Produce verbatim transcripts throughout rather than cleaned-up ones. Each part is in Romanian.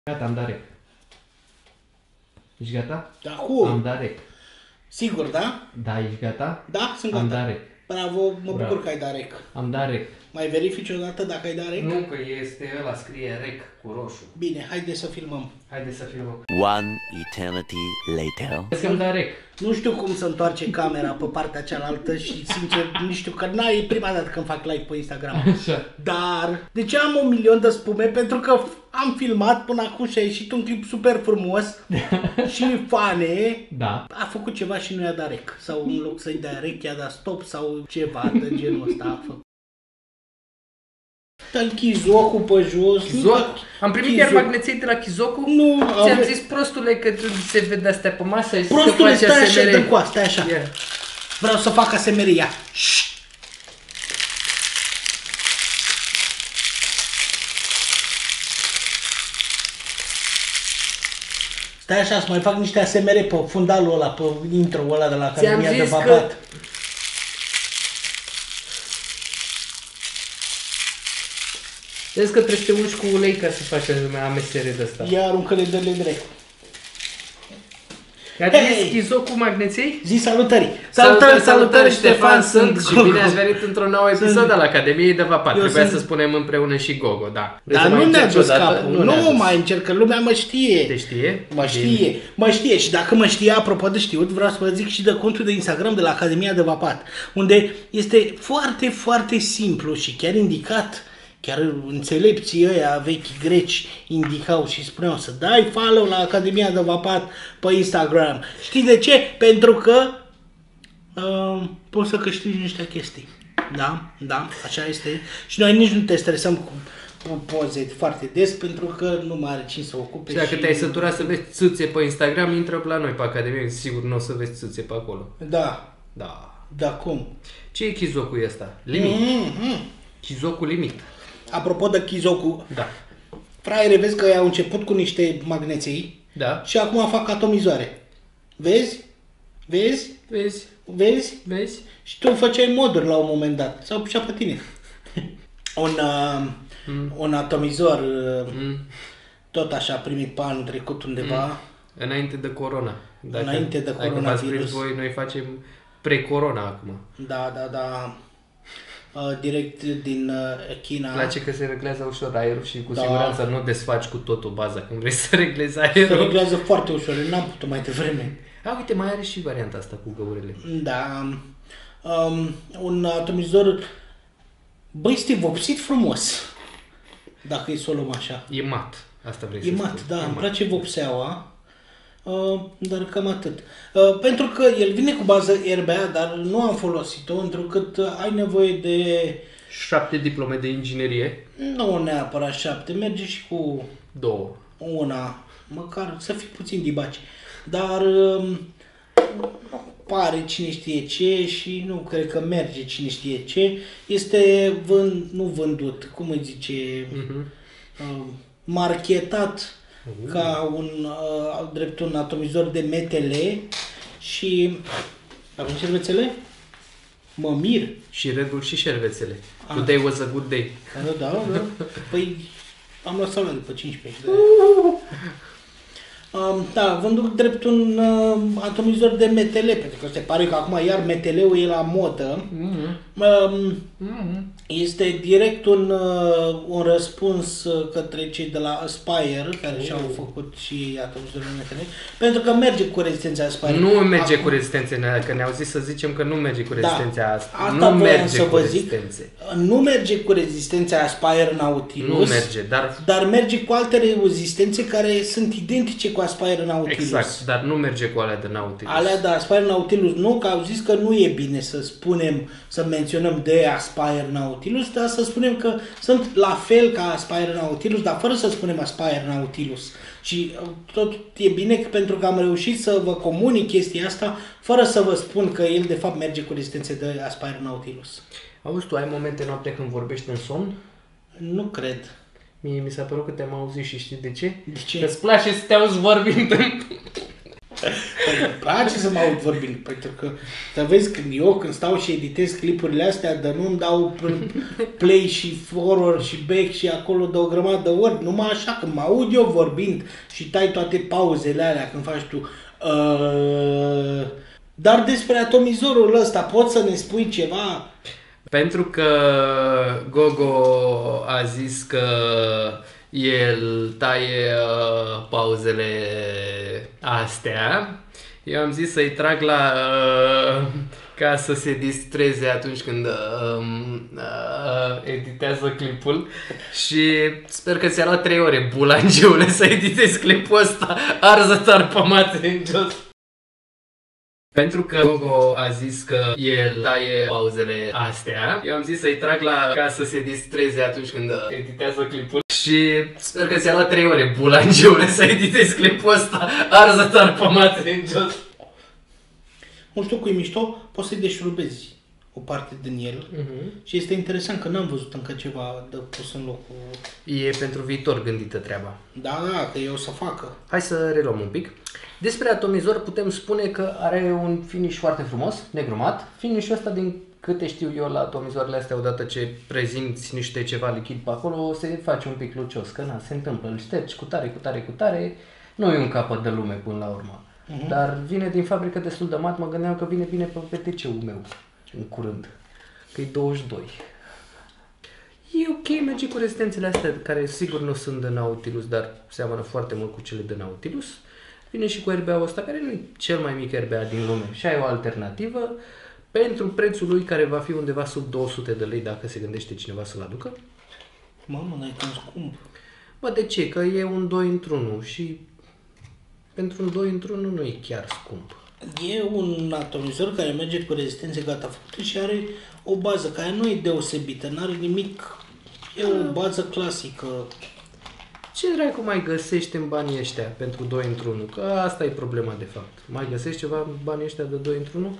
Gata, am dat rec. Ești gata? Da, cu? Am dat rec. Sigur, da? Da, ești gata? Da, sunt Am gata. dat rec. Bravo, mă Bravo. bucur că ai dat rec. Am dat rec. Mai verifici o dată dacă ai dat rec? Nu, că este ăla, scrie rec cu roșu. Bine, haide să filmăm. Haide să filmăm. One eternity later. Vezi că am dat rec. Nu știu cum să întoarce camera pe partea cealaltă și sincer nu știu că n-ai e prima dată când fac live pe Instagram. Așa. Dar de ce am un milion de spume? Pentru că am filmat până acum și a ieșit un clip super frumos și fane. Da. A făcut ceva și nu i-a dat rec. Sau în loc să-i dea rec, i-a dat stop sau ceva de genul ăsta a făcut. Dă-l Chizoku pe jos. Chizoku? Am primit Chizoku. iar magneții de la Chizoku? Nu, Ți-am ave- zis, prostule, că se vede astea pe masă și Prostule, se stai face așa, dă A S M R. cu asta, stai așa. Ia. Vreau să fac A S M R, ia. Șșt. Stai așa, să mai fac niște A S M R pe fundalul ăla, pe intro-ul ăla de la Academia de zis că- Vapat. Vezi că trebuie să te ungi cu ulei ca să faci A M S R de ăsta. Ia aruncă-le, dă-le drept. Ai Hei! trimis Chizoku magneții? Zi salutări! Salutări, salutări, Ștefan sunt și bine ați venit într-un nou episod al Academiei de Vapat. Eu Trebuia sunt- să spunem împreună și Gogo, da. Vrei Dar să mai nu ne-a încerci dus odată? capul, ne-a nu dus. mai încercă, lumea mă știe. Te știe? Mă știe, mă știe și dacă mă știe, apropo de știut, vreau să vă zic și de contul de Instagram de la Academia de Vapat, unde este foarte, foarte simplu și chiar indicat, chiar înțelepții ăia vechi greci indicau și spuneau să dai follow la Academia de Vapat pe Instagram. Știi de ce? Pentru că uh, poți să câștigi niște chestii. Da, da, așa este. Și noi nici nu te stresăm cu cu poze foarte des pentru că nu mai are cine să ocupe. Și dacă te-ai săturat să vezi țâțe pe Instagram, intră la noi pe Academie, sigur nu o să vezi țâțe pe acolo. Da, Da. da cum? Ce e Chizoku ăsta? Limit. Mm-hmm. Chizoku limit. Apropo de Chizoku, Da. fraiere, vezi că au început cu niște magneții Da. și acum fac atomizoare. Vezi? Vezi? Vezi? Vezi? Vezi? Și tu făceai moduri la un moment dat. Sau și pe tine. un, uh, Mm. un atomizor uh, Mm. tot așa primit pe anul trecut undeva. Înainte de corona. Dacă, Înainte de Dacă v-ați coronavirus. prins voi, noi facem pre-corona acum. Da, da, da. Uh, direct din uh, China. Îmi place că se reglează ușor aerul și cu Da. siguranță nu desfaci cu totul baza când vrei să reglezi Se aerul. reglează foarte ușor, n-am putut mai devreme. A, uite, mai are și varianta asta cu găurile. Da. Um, un atomizor, băi, este vopsit frumos. Dacă e să o luăm așa. E mat. Asta vrei E să mat, spui. da, E îmi mat. place vopseaua. Uh, dar cam atât. Uh, pentru că el vine cu bază R B A, dar nu am folosit-o, întrucât uh, ai nevoie de, Șapte diplome de inginerie. nu neapărat șapte, merge și cu Două. una, măcar să fii puțin dibaci. Dar um, nu pare cine știe ce și nu cred că merge cine știe ce. Este vând, nu vândut, cum îi zice, Mhm. uh, marketat ca un, uh, drept un atomizor de M T L și avem șervețele? Mă mir. Și reguli și șervețele. Ah. Today was a good day. Da, da, da. Păi am luat sală după cincisprezece. De um, da, vândut drept un uh, atomizor de M T L, pentru că se pare că acum iar M T L-ul e la modă. Mhm. Um, Mhm. este direct un, uh, un răspuns uh, către cei de la Aspire, care Oh. și-au făcut și atomizorul M T L, pentru că merge cu rezistența Aspire. Nu merge Acum- cu rezistențe, că ne-au zis să zicem că nu merge cu rezistența asta. Asta Nu voiam merge să cu vă zic. rezistențe. Nu merge cu rezistența Aspire Nautilus. Nu merge, dar Dar merge cu alte rezistențe care sunt identice cu Aspire Nautilus. exact, dar nu merge cu alea de Nautilus. Alea de Aspire Nautilus nu, că au zis că nu e bine să spunem, să menționăm de Aspire Nautilus, dar să spunem că sunt la fel ca Aspire Nautilus, dar fără să spunem Aspire Nautilus. Și uh, tot e bine că pentru că am reușit să vă comunic chestia asta, fără să vă spun că el de fapt merge cu rezistențe de Aspire Nautilus. Auzi, tu ai momente noapte când vorbești în somn? Nu cred. Mie mi s-a părut că te-am auzit și știi de ce? De ce? Că îți place să te auzi vorbind în... Îmi place să mă aud vorbind, pentru că, să vezi, când eu când stau și editez clipurile astea, dar nu-mi dau play și forward și back și acolo de o grămadă de ori, numai așa, când mă aud eu vorbind și tai toate pauzele alea când faci tu. Uh... Dar despre atomizorul ăsta, poți să ne spui ceva? Pentru că Gogo a zis că el taie uh, pauzele astea, eu am zis să-i trag la uh, ca să se distreze atunci când uh, uh, editează clipul și sper că ți-a luat trei ore, bulangeule, să editezi clipul ăsta arzător pămate în jos. Pentru că Gogo a zis că el taie pauzele astea, eu am zis să-i trag la ca să se distreze atunci când editează clipul și sper că ți-a luat trei ore, bulangeule, să editezi clipul ăsta arzător pămate în jos. Nu știu, cu e mișto, poți să-i deșurubezi o parte din el uh-huh. și este interesant că n-am văzut încă ceva de pus în locul... E pentru viitor gândită treaba. Da, da, că eu o să facă. Hai să reluăm un pic. Despre atomizor putem spune că are un finish foarte frumos, negrumat. Finishul ăsta, din câte știu eu la atomizoarele astea, odată ce prezinți niște ceva lichid pe acolo, se face un pic lucios, că na, se întâmplă, îl ștergi cu tare, cu tare, cu tare, nu e un capăt de lume până la urmă. Uh-huh. Dar vine din fabrică destul de mat, mă gândeam că vine bine pe P T C-ul meu, în curând, că e douăzeci și doi. E ok, merge cu rezistențele astea, care sigur nu sunt de Nautilus, dar seamănă foarte mult cu cele de Nautilus. Vine și cu R B A-ul ăsta, care nu e cel mai mic R B A din lume și ai o alternativă pentru prețul lui, care va fi undeva sub două sute de lei dacă se gândește cineva să-l aducă. Mamă, n-ai cam scump. Bă, de ce? Că e un doi într-unu și pentru un doi într-unu nu e chiar scump. E un atomizor care merge cu rezistențe gata făcute și are o bază care nu e deosebită, n-are nimic, e o bază clasică. Ce dracu mai găsești în banii ăștia pentru doi într-unu? Că asta e problema de fapt. Mai găsești ceva în banii ăștia de doi într-unu?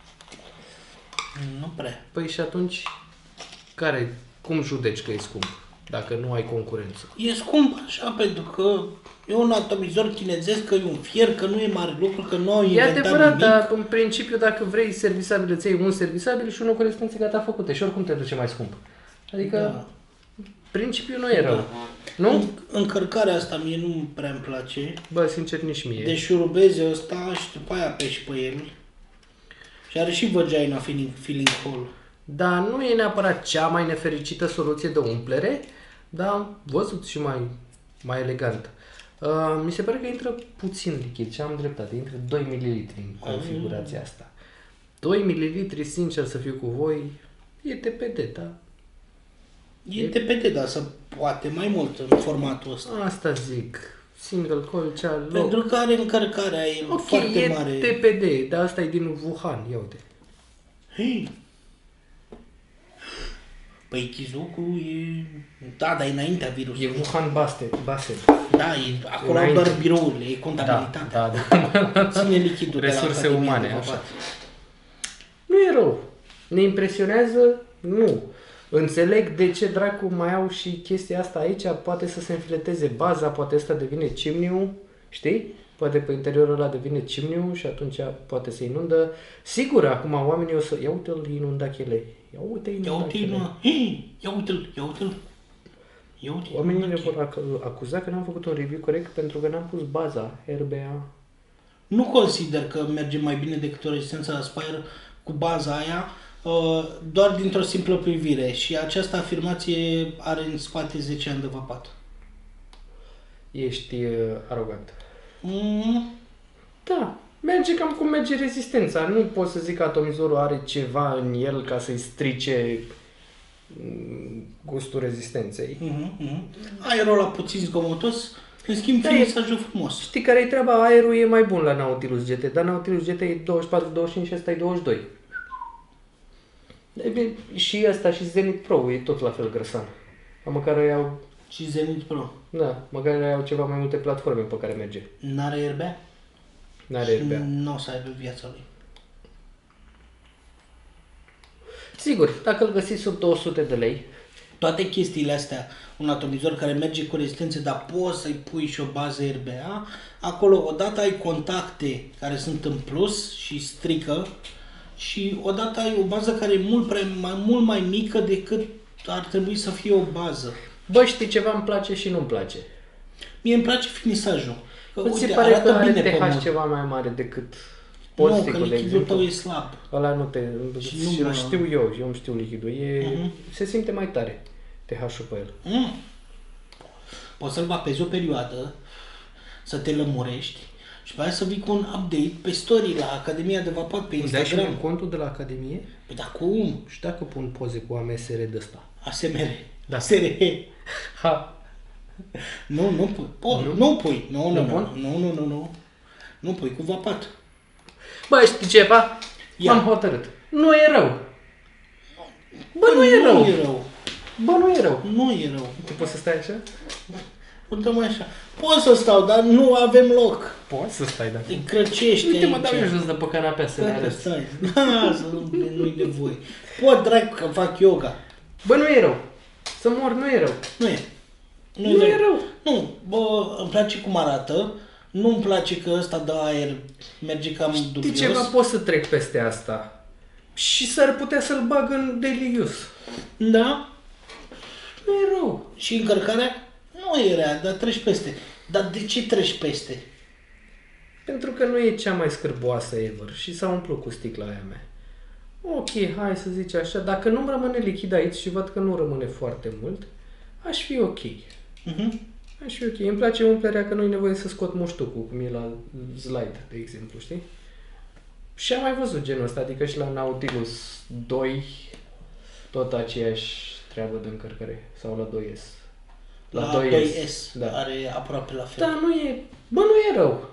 Nu prea. Păi și atunci, care, cum judeci că e scump, dacă nu ai concurență? E scump așa, pentru că e un atomizor chinezesc, că e un fier, că nu e mare lucru, că nu au E inventat adevărat, nimic. dar în principiu dacă vrei servisabil, îți iei un servisabil și unul cu rezistențe gata făcute și oricum te duce mai scump. Adică, Da. principiul nu e rău. Da. Nu? În- Încărcarea asta mie nu prea îmi place. Bă, sincer, nici mie. Deci șurubezi ăsta și după aia apeși pe el. Și are și vagina filling, filling hole. Dar nu e neapărat cea mai nefericită soluție de umplere, dar am văzut și mai, mai elegant. Uh, mi se pare că intră puțin lichid și am dreptate, intră doi mililitri în configurația asta. doi mililitri, sincer să fiu cu voi, e T P D, da? E T P T, dar să poate mai mult în formatul ăsta. Asta zic. Single coil, cea loc. Pentru că are încărcarea e Ok, foarte e mare. T P D, dar asta e din Wuhan, ia uite. Hei. Păi Kizoku e... Da, dar e înaintea E virusului. Wuhan Bastet, Bastet. Da, e, acolo au doar birourile, e contabilitatea. Da, da, da. Ține lichidul de la Resurse Academia umane, de așa. Vapat. Nu e rău. Ne impresionează? Nu. Înțeleg de ce dracu mai au și chestia asta aici, poate să se înfileteze baza, poate asta devine cimniu, știi? Poate pe interiorul ăla devine cimniu și atunci poate se inundă. Sigur, acum oamenii o să... Ia uite-l inunda chelei. Ia uite Ia inunda uite-l, chelei. mă. Hei, ia uite-l, ia uite-l. Ia uite-l. Oamenii ne vor ac- acuza că n-am făcut un review corect pentru că n-am pus baza R B A. Nu consider că merge mai bine decât o rezistență la Spire cu baza aia, uh, doar dintr-o simplă privire. Și această afirmație are în spate zece ani de vapat. Ești uh, arogant. Mm, Da, merge cam cum merge rezistența. Nu pot să zic că atomizorul are ceva în el ca să-i strice mm, gustul rezistenței. mm, mm. Aerul ăla puțin zgomotos, în schimb Da, finisajul frumos. Știi care e treaba? Aerul e mai bun la Nautilus G T, dar Nautilus G T e douăzeci și patru douăzeci și cinci și ăsta e douăzeci și doi. E bine, și ăsta și Zenith Pro e tot la fel grăsan. Dar măcar ei au, Și Zenith Pro. da, măcar ei au ceva mai multe platforme pe care merge. N-are airbag? N-are R B A. Nu o să aibă viața lui. Sigur, dacă îl găsiți sub două sute de lei, Toate chestiile astea, un atomizor care merge cu rezistențe, dar poți să-i pui și o bază R B A, acolo odată ai contacte care sunt în plus și strică și odată ai o bază care e mult, prea, mai, mult mai mică decât ar trebui să fie o bază. Bă, știi ceva, îmi place și nu-mi place. Mie îmi place finisajul. Că, Îți se uite, pare că arată are bine T H pământ. ceva mai mare decât Nu, că posticul, de lichidul exemplu? tău e slab. Ăla nu te... Și Și nu îl mă- știu eu, eu îmi știu lichidul. E, Mhm. Se simte mai tare T H-ul pe el. Mm. Poți să-l vapezi o perioadă, să te lămurești și pe aia să vii cu un update pe story la Academia de Vapat pe Îmi dai și Instagram. mie contul de la Academie? Păi da, cum? Și dacă pun poze cu A M S R de ăsta? A S M R. Da. S R H. Ha! Nu, nu pui. Po, Nu? nu? nu pui. Nu, nu, Nu nu, pun? nu, nu, nu, nu. Nu pui cu vapat. Bă, știi ceva? Ia. M-am hotărât. Nu e rău. Bă, nu e rău. Nu e rău. Bă, nu e rău. Nu e rău. Tu poți să stai așa? Uite-mă așa. Pot să stau, dar nu avem loc. Poți să stai, da. Te crăcești Uite, mă aici. dau eu jos de pe canapea să ne Gata, arăți. stai. Lasă, nu, nu-i nevoie. Pot, drag, că fac yoga. Bă, nu e rău. Să mor, nu e rău. Nu e. Nu e rău. Nu, bă, îmi place cum arată. Nu-mi place că ăsta dă aer, merge cam Știi dubios. ceva? Pot să trec peste asta. Și s-ar putea să-l bag în daily use. Da? Nu e rău. Și încărcarea? Nu e rea, dar treci peste. Dar de ce treci peste? Pentru că nu e cea mai scârboasă ever și s-a umplut cu sticla aia mea. Ok, hai să zici așa, dacă nu-mi rămâne lichid aici și văd că nu rămâne foarte mult, aș fi ok. Uh-huh. Aș fi ok. Îmi place umplerea că nu e nevoie să scot muștucul, cum e la slide, de exemplu, știi? Și am mai văzut genul ăsta, adică și la Nautilus doi, tot aceeași treabă de încărcare, sau la doi S. La doi S, da. are aproape la fel. Da, nu e, bă, nu e rău.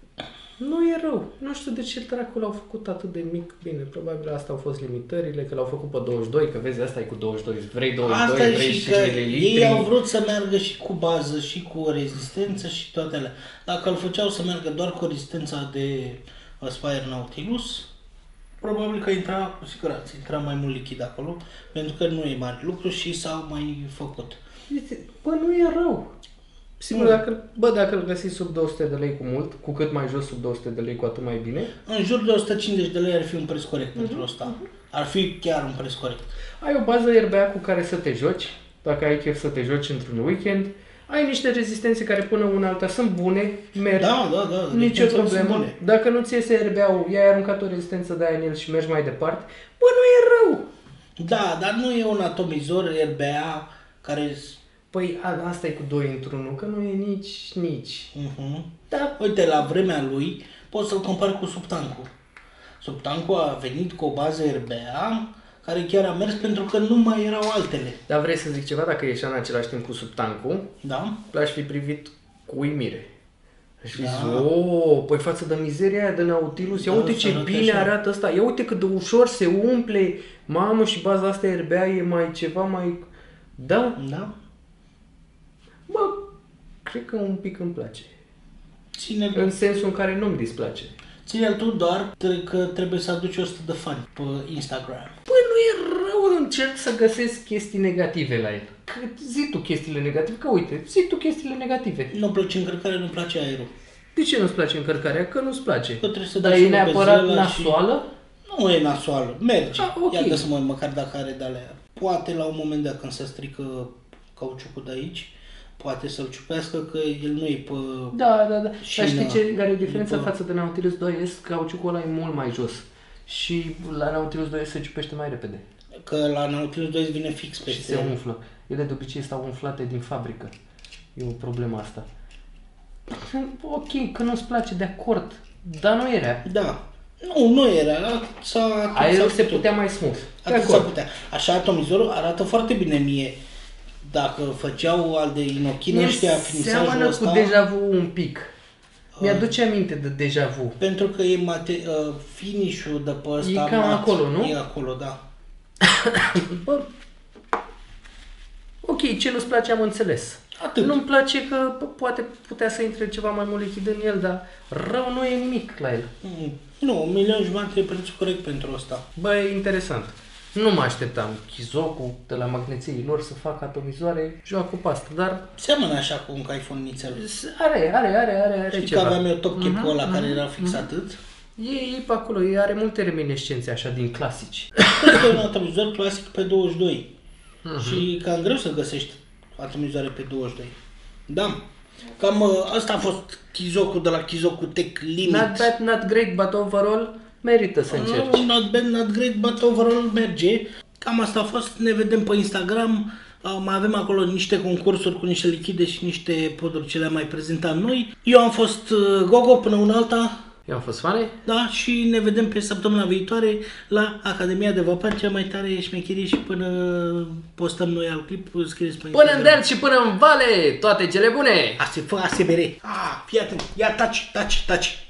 Nu e rău. Nu știu de ce dracul l-au făcut atât de mic. Bine, probabil asta au fost limitările, că l-au făcut pe douăzeci și doi, că vezi, asta e cu douăzeci și doi. Vrei douăzeci și doi, Asta e vrei și cinci că mililitri. ei au vrut să meargă și cu bază, și cu rezistență și toate alea. Dacă îl făceau să meargă doar cu rezistența de Aspire Nautilus, probabil că intra, cu siguranță, intra mai mult lichid acolo, pentru că nu e mare lucru și s-au mai făcut. Uite, bă, nu e rău. Sigur, Nu. dacă, bă, dacă îl găsiți sub două sute de lei cu mult, cu cât mai jos sub două sute de lei, cu atât mai bine. În jur de o sută cincizeci de lei ar fi un preț corect pentru asta. Ar fi chiar un preț corect. Ai o bază R B A cu care să te joci, dacă ai chef să te joci într-un weekend. Ai niște rezistențe care până una alta sunt bune, merg, Da, da, da. nicio rezistențele sunt problemă. bune. Dacă nu ți iese R B A-ul, i-ai aruncat o rezistență de aia în el și mergi mai departe, bă, nu e rău. Da, dar nu e un atomizor R B A care... Păi a, asta e cu doi într-unul, că nu e nici, nici. Uh-huh. Da, Uite, la vremea lui poți să-l compari cu Subtancu. Subtancu a venit cu o bază R B A care chiar a mers pentru că nu mai erau altele. dar vrei să zic ceva, dacă ieșea în același timp cu Subtancu, Da? l-aș fi privit cu uimire. Aș fi Da. zis, oh, păi față de mizeria aia de Nautilus, ia Da, uite să ce arate bine așa. arată ăsta, ia uite cât de ușor se umple, mamă, și baza asta R B A e mai ceva mai... Da? Da? Bă, cred că un pic îmi place. Ține-l, În sensul în care nu-mi displace. ține-l tu doar tre- că trebuie să aduci o sută de fani pe Instagram. Bă, nu e rău, încerc să găsesc chestii negative la el. Că zi tu chestiile negative, că uite, zi tu chestiile negative. Nu-mi place încărcarea, nu-mi place aerul. De ce nu-ți place încărcarea? Că nu-ți place. Că trebuie să Dar dai e și neapărat bezelă și- nasoală? Nu e nasoală, merge. Ah, ok. Ia să mă măcar dacă are de alea. Poate la un moment dat când se strică cauciucul de aici, poate să-l ciupească că el nu e pe... Da, da, da. Și Dar știi na- ce, care e diferența după- față de Nautilus doi S? Cauciucul ăla e mult mai jos. Și la Nautilus doi S se ciupește mai repede. Că la Nautilus doi vine fix Și peste se umflă. Ele de obicei stau umflate din fabrică. E o problemă asta. Ok, că nu-ți place, de acord. Dar nu era. Da. Nu, nu era. S-a, atât Aerul s-a se putut. putea mai smooth. De Atât s-a acord. putea. Așa atomizorul arată foarte bine mie. Dacă făceau al de inochină Mi ăștia finisajul seamănă ăsta, cu deja vu un pic. Mi-aduce aminte de deja vu. pentru că e mate, uh, finish-ul de pe ăsta E cam mat. acolo, nu? E acolo, da. Bă, ok, ce nu-ți place am înțeles. Atât. Nu-mi place că bă, poate putea să intre ceva mai mult lichid în el, dar rău nu e nimic la el. Mm. Nu, un milion jumătate e prețul corect pentru asta. Bă, e interesant. Nu mă așteptam. Kizoku de la magneției lor să facă atomizoare, joacă pe asta, dar Seamănă așa cu un iPhone nițel. are, are, are, are, are Știi ceva. că aveam eu top cap-ul Mhm, ăla care mhm, era fix mhm. atât. E, e pe acolo, e, are multe reminiscențe așa din clasici. Este un atomizor clasic pe douăzeci și doi. Și cam greu să găsești atomizoare pe douăzeci și doi. Da. Cam uh, asta a fost Kizoku de la Kizoku Tech Limit. Not bad, not great, but overall merită să încerci. No, not bad, not great, but overall merge. Cam asta a fost. Ne vedem pe Instagram. Uh, mai avem acolo niște concursuri cu niște lichide și niște poduri ce le-am mai prezentat noi. Eu am fost uh, Gogo până una alta. Eu am fost Fane. Da, și ne vedem pe săptămâna viitoare la Academia de Vapar, cea mai tare șmecherie, și până postăm noi al clip, scrieți pe Până în Delft și până în Vale, toate cele bune! A se fă A S M R. Ah, fii atent, ia taci, taci, taci.